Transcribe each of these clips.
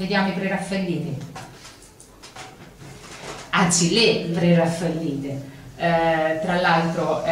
Vediamo i preraffaelliti, anzi le preraffaellite. Tra l'altro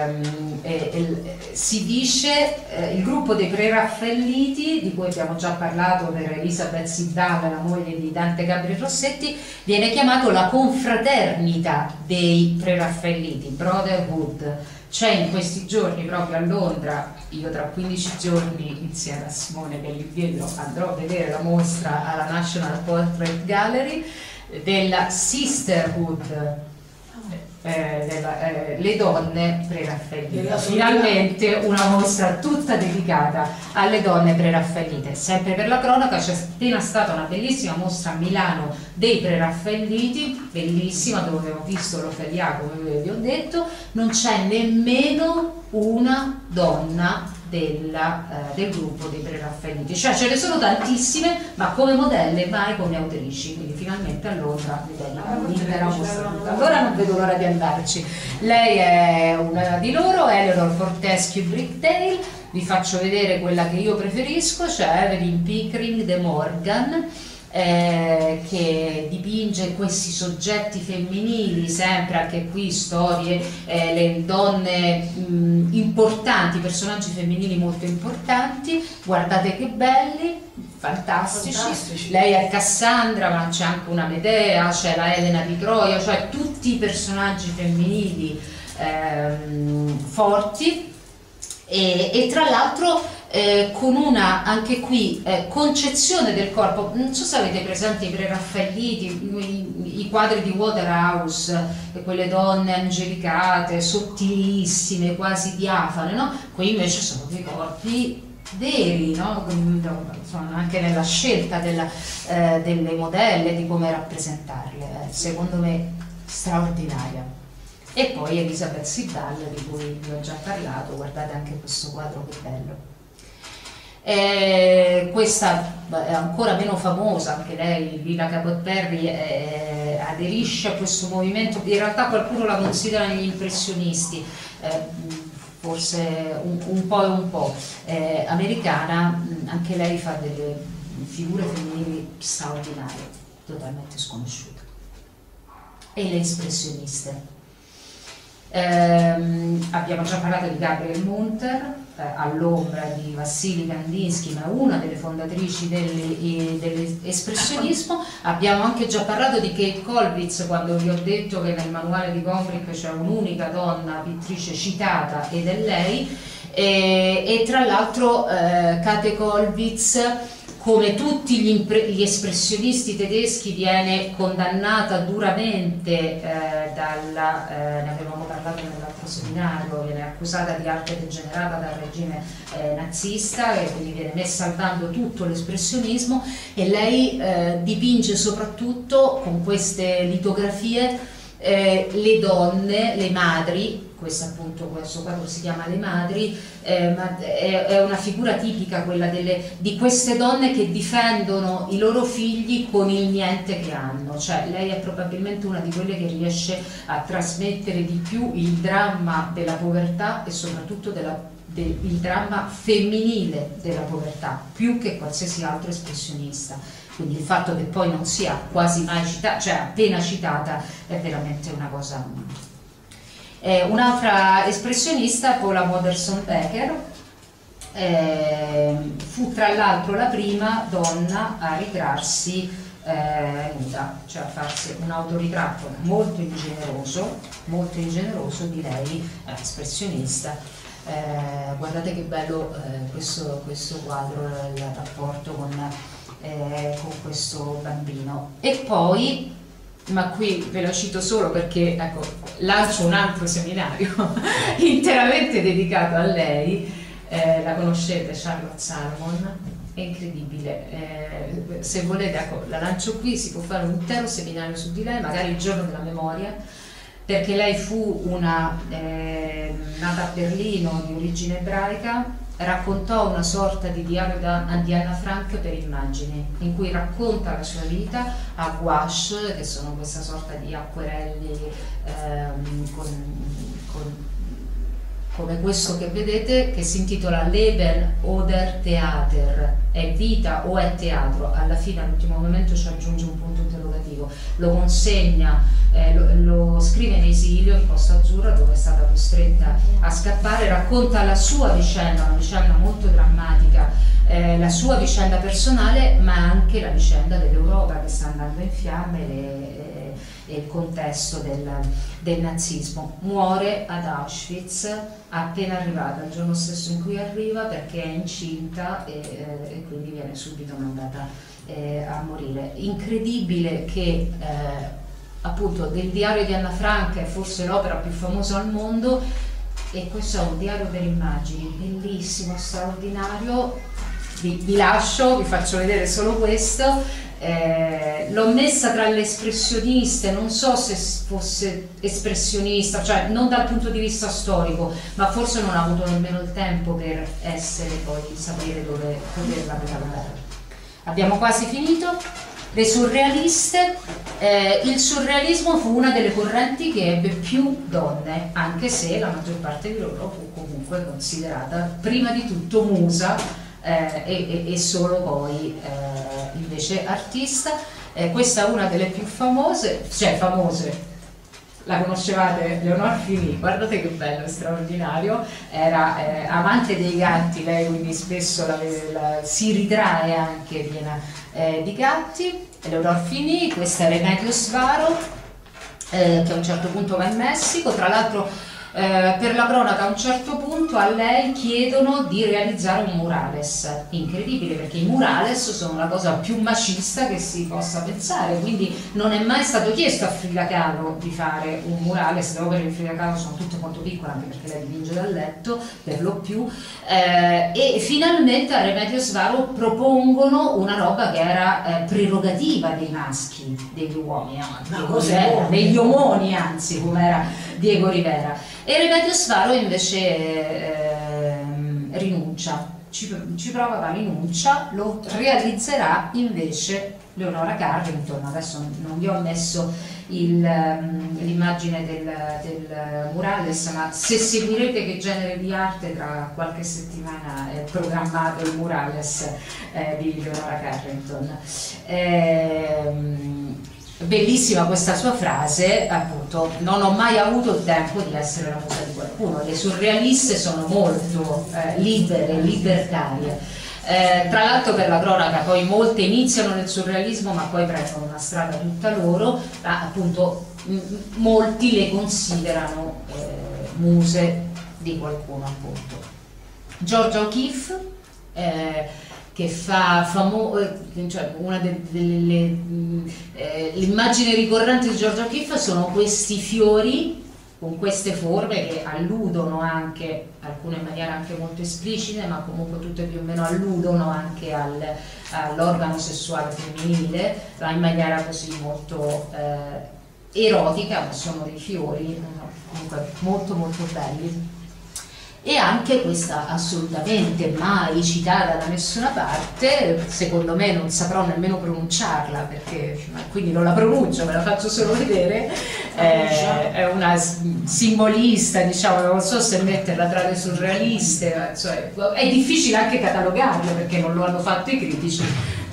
si dice il gruppo dei preraffaelliti, di cui abbiamo già parlato per Elisabeth Siddal, la moglie di Dante Gabriel Rossetti, viene chiamato la confraternita dei preraffaelliti, Brotherhood. C'è in questi giorni proprio a Londra, io tra 15 giorni insieme a Simone Belliviello andrò a vedere la mostra alla National Portrait Gallery della Sisterhood, le donne preraffaellite. Finalmente una mostra tutta dedicata alle donne preraffaellite. Sempre per la cronaca, c'è appena stata una bellissima mostra a Milano dei preraffaelliti, bellissima, dove abbiamo visto l'Ofelia, come vi ho detto. Non c'è nemmeno una donna del gruppo dei preraffaelliti, cioè ce ne sono tantissime, ma come modelle, mai come autrici. Quindi finalmente a Londra l'intera mostra. Allora non vedo l'ora di andarci. Lei è una di loro, Eleanor Fortescue Brickdale. Vi faccio vedere quella che io preferisco, cioè Evelyn Pickering de Morgan, che dipinge questi soggetti femminili, sempre anche qui storie, le donne importanti, personaggi femminili molto importanti. Guardate che belli, fantastici. Lei è Cassandra, ma c'è anche una Medea, c'è la Elena di Troia, cioè tutti i personaggi femminili forti, e tra l'altro con una, anche qui, concezione del corpo. Non so se avete presente i preraffaelliti, i quadri di Waterhouse, quelle donne angelicate, sottilissime, quasi diafane, no? Qui invece sono dei corpi veri, no? Anche nella scelta delle modelle, di come rappresentarle, secondo me straordinaria. E poi Elisabeth Siddal, di cui vi ho già parlato. Guardate anche questo quadro, che bello. Questa è ancora meno famosa, anche lei, Lila Cabot Perry, aderisce a questo movimento. In realtà qualcuno la considera negli impressionisti, forse un po' e un po', americana. Anche lei fa delle figure femminili straordinarie, totalmente sconosciute. E le espressioniste. Abbiamo già parlato di Gabrielle Munter, all'ombra di Vassili Kandinsky, ma una delle fondatrici dell'espressionismo. Abbiamo anche già parlato di Kate Kollwitz, quando vi ho detto che nel manuale di Gombrich c'è un'unica donna pittrice citata, ed è lei. E tra l'altro Kate Kollwitz, come tutti gli espressionisti tedeschi, viene condannata duramente ne avevamo parlato nell'altro seminario, viene accusata di arte degenerata dal regime nazista, e quindi viene messa al bando tutto l'espressionismo. E lei dipinge soprattutto con queste litografie le donne, le madri. Questo quadro si chiama Le Madri, ma è una figura tipica, quella di queste donne che difendono i loro figli con il niente che hanno. Cioè lei è probabilmente una di quelle che riesce a trasmettere di più il dramma della povertà, e soprattutto il dramma femminile della povertà, più che qualsiasi altro espressionista. Quindi il fatto che poi non sia quasi mai citata, cioè appena citata, è veramente una cosa. Un'altra espressionista, Paula Modersohn-Becker, fu tra l'altro la prima donna a ritrarsi nuda, cioè a farsi un autoritratto molto ingeneroso, direi, espressionista. Guardate che bello questo quadro, il rapporto con questo bambino. E poi, ma qui ve lo cito solo perché, ecco, lancio un altro seminario interamente dedicato a lei. La conoscete, Charlotte Salmon, è incredibile. Se volete, ecco, la lancio qui, si può fare un intero seminario su di lei, magari il giorno della memoria, perché lei fu nata a Berlino, di origine ebraica. Raccontò una sorta di diario di Anna Frank per immagini, in cui racconta la sua vita a gouache, che sono questa sorta di acquerelli come questo che vedete, che si intitola Leben oder Theater, è vita o è teatro, alla fine all'ultimo momento ci aggiunge un punto interrogativo, lo consegna, lo scrive in esilio in Costa Azzurra, dove è stata costretta a scappare, racconta la sua vicenda, una vicenda molto drammatica, la sua vicenda personale, ma anche la vicenda dell'Europa che sta andando in fiamme e il contesto del nazismo. Muore ad Auschwitz appena arrivata, il giorno stesso in cui arriva, perché è incinta e quindi viene subito mandata a morire. Incredibile che appunto del diario di Anna Frank è forse l'opera più famosa al mondo, e questo è un diario per immagini, bellissimo, straordinario. Vi lascio, vi faccio vedere solo questo. L'ho messa tra le espressioniste, non so se fosse espressionista, cioè non dal punto di vista storico, ma forse non ha avuto nemmeno il tempo per essere, poi sapere dove poterla catalogare. Abbiamo quasi finito. Le surrealiste, il surrealismo fu una delle correnti che ebbe più donne, anche se la maggior parte di loro fu comunque considerata prima di tutto musa, e solo poi invece artista. Questa è una delle più famose, cioè famose, la conoscevate, Leonor Fini, guardate che bello, straordinario, era amante dei gatti lei, quindi spesso si ritrae anche piena di gatti. Leonor Fini, questa è Remedios Varo, che a un certo punto va in Messico, tra l'altro. Per la cronaca a un certo punto a lei chiedono di realizzare un murales, incredibile, perché i murales sono la cosa più macista che si possa pensare, quindi non è mai stato chiesto a Frida Kahlo di fare un murales. Le opere di Frida Kahlo sono tutte molto piccole, anche perché lei dipinge dal letto per lo più, e finalmente a Remedios Varo propongono una roba che era prerogativa dei maschi, degli uomini, degli omoni, anzi, come era Diego Rivera. E Remedios Varo invece rinuncia, ci prova, ma rinuncia, lo realizzerà invece Leonora Carrington. Adesso non vi ho messo l'immagine del murales, ma se seguirete Che genere di arte, tra qualche settimana è programmato il murales di Leonora Carrington. Bellissima questa sua frase, appunto: non ho mai avuto il tempo di essere la musa di qualcuno. Le surrealiste sono molto libere, libertarie. Tra l'altro, per la cronaca, poi molte iniziano nel surrealismo ma poi prendono una strada tutta loro, ma appunto molti le considerano muse di qualcuno, appunto. Georgia O'Keeffe, che fa cioè una delle l'immagine ricorrente di Georgia O'Keeffe sono questi fiori con queste forme che alludono anche, alcune in maniera anche molto esplicite, ma comunque tutte più o meno alludono anche all'organo sessuale femminile, ma in maniera così molto erotica, ma sono dei fiori comunque molto molto belli. E anche questa assolutamente mai citata da nessuna parte, secondo me non saprò nemmeno pronunciarla, perché quindi non la pronuncio, me la faccio solo vedere, è una simbolista, diciamo, non so se metterla tra le surrealiste, cioè, è difficile anche catalogarla perché non lo hanno fatto i critici,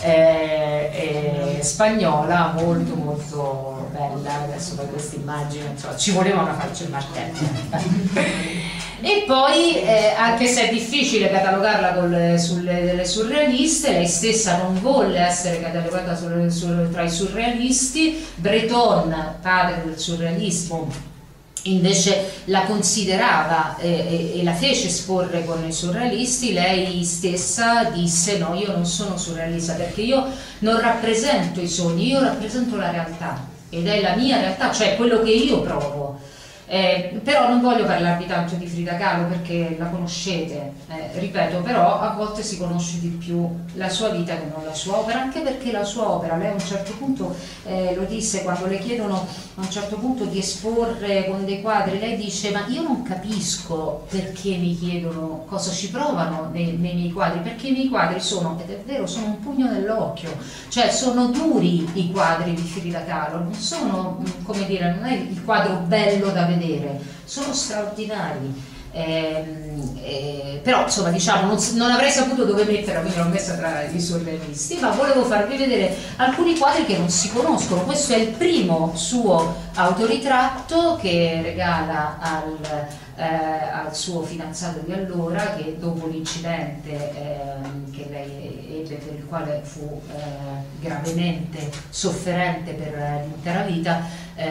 è spagnola, molto molto bella. Adesso per questa immagine, insomma, ci voleva una falce e martello. E poi, anche se è difficile catalogarla delle surrealiste, lei stessa non volle essere catalogata tra i surrealisti. Breton, padre del surrealismo, invece la considerava e la fece esporre con i surrealisti. Lei stessa disse: no, io non sono surrealista perché io non rappresento i sogni, io rappresento la realtà, ed è la mia realtà, cioè quello che io provo. Però non voglio parlarvi tanto di Frida Kahlo perché la conoscete, ripeto, però a volte si conosce di più la sua vita che non la sua opera, anche perché la sua opera, lei a un certo punto lo disse quando le chiedono a un certo punto di esporre con dei quadri, lei dice: ma io non capisco perché mi chiedono cosa ci provano nei miei quadri, perché i miei quadri sono, ed è vero, sono un pugno nell'occhio, cioè sono duri i quadri di Frida Kahlo, non sono, come dire, non è il quadro bello da vedere, sono straordinari, però insomma diciamo non avrei saputo dove metterla, quindi l'ho messa tra i surrealisti, ma volevo farvi vedere alcuni quadri che non si conoscono. Questo è il primo suo autoritratto che regala al suo fidanzato di allora, che dopo l'incidente che lei ebbe, per il quale fu gravemente sofferente per l'intera vita,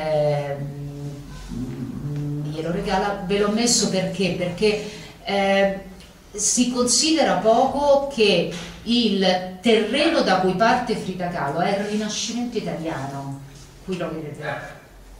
glielo regala. Ve l'ho messo perché si considera poco che il terreno da cui parte Frida Kahlo è il Rinascimento italiano. Qui lo vedete,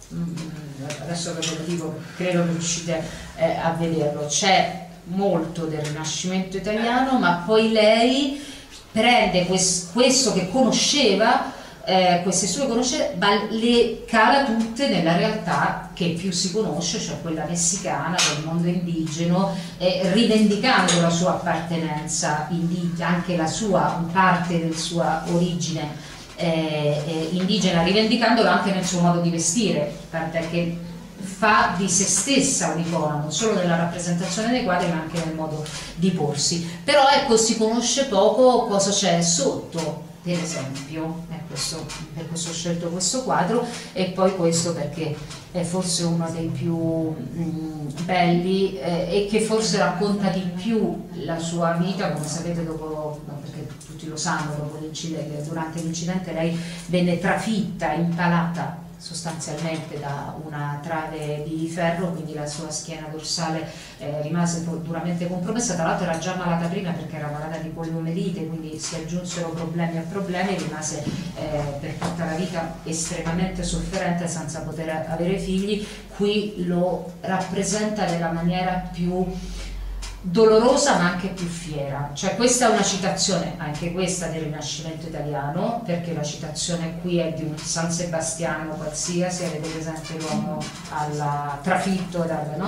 adesso ve lo dico, credo che riuscite a vederlo. C'è molto del Rinascimento italiano, ma poi lei prende questo che conosceva, queste sue conoscenze, ma le cala tutte nella realtà che più si conosce, cioè quella messicana, del mondo indigeno, rivendicando la sua appartenenza indigena, anche la sua parte della sua origine indigena, rivendicandola anche nel suo modo di vestire, tant'è che fa di se stessa un'icona, non solo nella rappresentazione dei quadri ma anche nel modo di porsi. Però ecco, si conosce poco cosa c'è sotto. Per esempio, per questo ho scelto questo quadro, e poi questo perché è forse uno dei più belli e che forse racconta di più la sua vita. Come sapete, dopo, perché tutti lo sanno, dopo durante l'incidente lei venne trafitta, impalata sostanzialmente da una trave di ferro, quindi la sua schiena dorsale rimase duramente compromessa. Tra l'altro era già malata prima, perché era malata di poliomelite, quindi si aggiunsero problemi a problemi, rimase per tutta la vita estremamente sofferente, senza poter avere figli. Qui lo rappresenta nella maniera più dolorosa ma anche più fiera. Cioè, questa è una citazione, anche questa, del Rinascimento italiano, perché la citazione qui è di un San Sebastiano qualsiasi. Avete presente l'uomo trafitto,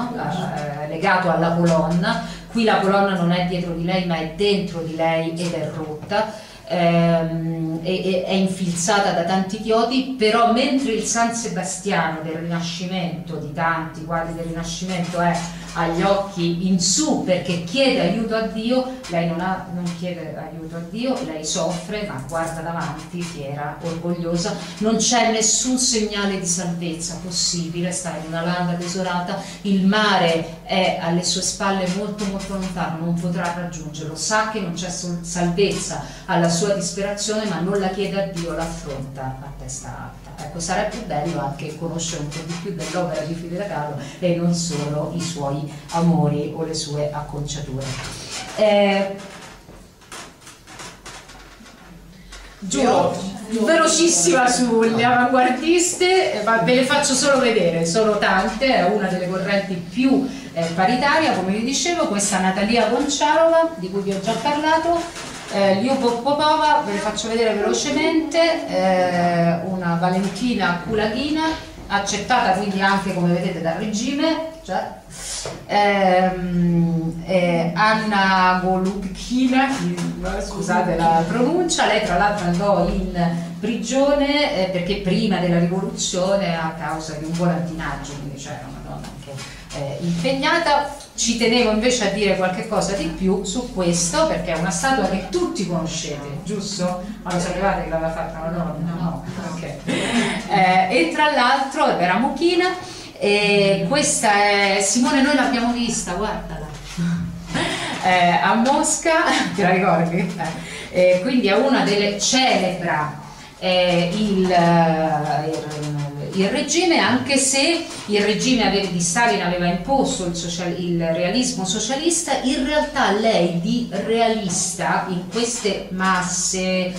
legato alla colonna. Qui la colonna non è dietro di lei ma è dentro di lei ed è rotta, è infilzata da tanti chiodi. Però mentre il San Sebastiano del Rinascimento, di tanti quadri del Rinascimento, è agli occhi in su perché chiede aiuto a Dio, lei non chiede aiuto a Dio, lei soffre ma guarda davanti, fiera, orgogliosa. Non c'è nessun segnale di salvezza possibile, sta in una landa desolata, il mare è alle sue spalle, molto molto lontano, non potrà raggiungerlo, sa che non c'è salvezza alla sua disperazione, ma non la chiede a Dio, l'affronta a testa alta. Ecco, sarebbe bello anche conoscere un po' di più dell'opera di Frida Kahlo e non solo i suoi amori o le sue acconciature. Giuro, velocissima sulle avanguardiste, ma ve le faccio solo vedere, sono tante, è una delle correnti più paritaria, come vi dicevo. Questa Natalia Goncharova, di cui vi ho già parlato. Lyubov Popova, ve le faccio vedere velocemente, una Valentina Kulagina, accettata quindi anche, come vedete, dal regime, cioè, Anna Golubkina, scusate la pronuncia. Lei tra l'altro andò in prigione perché prima della rivoluzione, a causa di un volantinaggio, quindi c'era una donna anche impegnata. Ci tenevo invece a dire qualche cosa di più su questo, perché è una statua che tutti conoscete, giusto? Ma lo sapevate che l'aveva fatta una donna? No. Okay. E tra l'altro era mucchina, e questa è Simone, noi l'abbiamo vista, guardala, a Mosca, te la ricordi? Quindi è una delle celebra il regime, anche se il regime di Stalin aveva imposto il realismo socialista. In realtà lei di realista in queste masse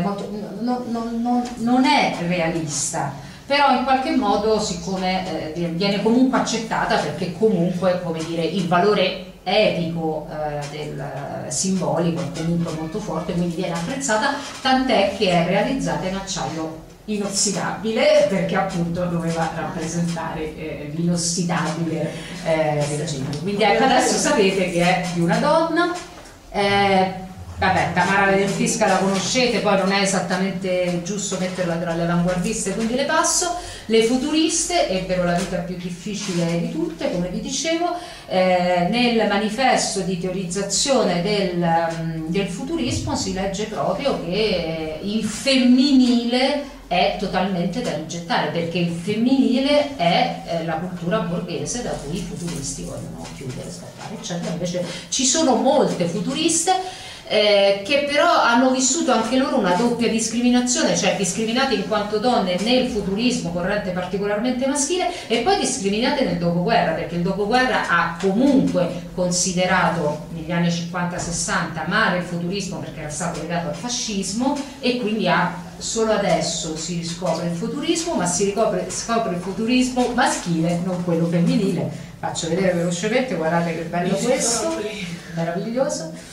non è realista, però in qualche modo, siccome viene comunque accettata, perché comunque, come dire, il valore etico del simbolico è comunque molto forte, quindi viene apprezzata, tant'è che è realizzata in acciaio inossidabile, perché appunto doveva rappresentare l'inossidabile regime. Quindi ecco, adesso sapete che è di una donna. Vabbè, Tamara Lentisca la conoscete, poi non è esattamente giusto metterla tra le avanguardiste, quindi le passo. Le futuriste ebbero la vita più difficile di tutte, come vi dicevo. Nel manifesto di teorizzazione del futurismo si legge proprio che il femminile è totalmente da rigettare, perché il femminile è la cultura borghese da cui i futuristi vogliono chiudere, scappare, eccetera. Invece ci sono molte futuriste che però hanno vissuto anche loro una doppia discriminazione, cioè discriminate in quanto donne nel futurismo, corrente particolarmente maschile, e poi discriminate nel dopoguerra, perché il dopoguerra ha comunque considerato negli anni 50-60 male il futurismo perché era stato legato al fascismo, e quindi solo adesso si riscopre il futurismo, ma si scopre il futurismo maschile, non quello femminile. Faccio vedere velocemente, guardate che bello questo, meraviglioso.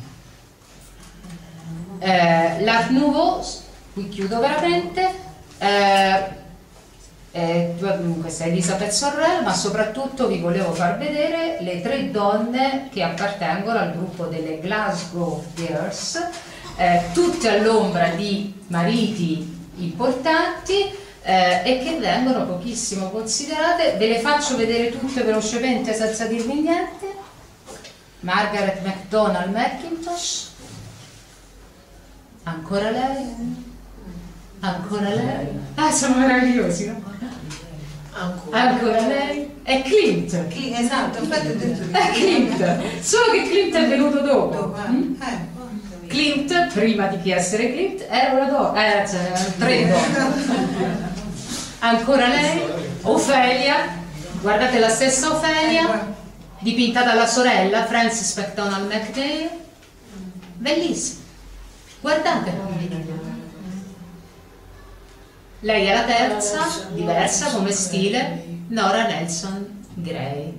L'Art Nouveau, qui chiudo veramente, questa è Elisabeth Sorrell, ma soprattutto vi volevo far vedere le 3 donne che appartengono al gruppo delle Glasgow Girls, tutte all'ombra di mariti importanti e che vengono pochissimo considerate. Ve le faccio vedere tutte velocemente senza dirvi niente. Margaret MacDonald Mackintosh, ancora lei, sono meravigliosi, no? Ancora lei, è Klimt, esatto, infatti ho detto è Klimt, solo che Klimt è venuto dopo. Klimt, prima di che essere Klimt, era una donna, c'erano 3 donne. Ancora lei, Ophelia, guardate la stessa Ophelia, dipinta dalla sorella Frances MacDonald MacNeil, bellissima. Guardate, lei è la terza, diversa come stile, Nora Nelson Gray.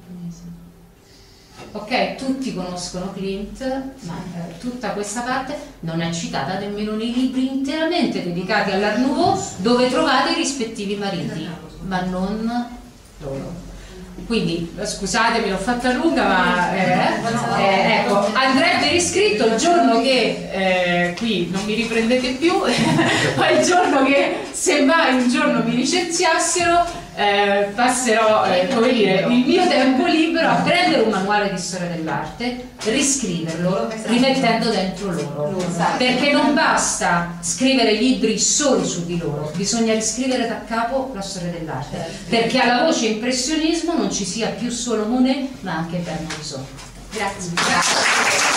Ok, tutti conoscono Klimt, ma tutta questa parte non è citata nemmeno nei libri interamente dedicati all'Art Nouveau, dove trovate i rispettivi mariti, ma non loro. Quindi scusatemi, l'ho fatta lunga, ma ecco, andrebbe riscritto il giorno che qui non mi riprendete più, ma il giorno che se mai un giorno mi licenziassero, passerò come dire, il mio tempo libero a prendere un manuale di storia dell'arte, riscriverlo, rimettendo dentro loro, perché non basta scrivere libri solo su di loro, bisogna riscrivere da capo la storia dell'arte, perché alla voce impressionismo non ci sia più solo Monet ma anche Bernard Song. Grazie.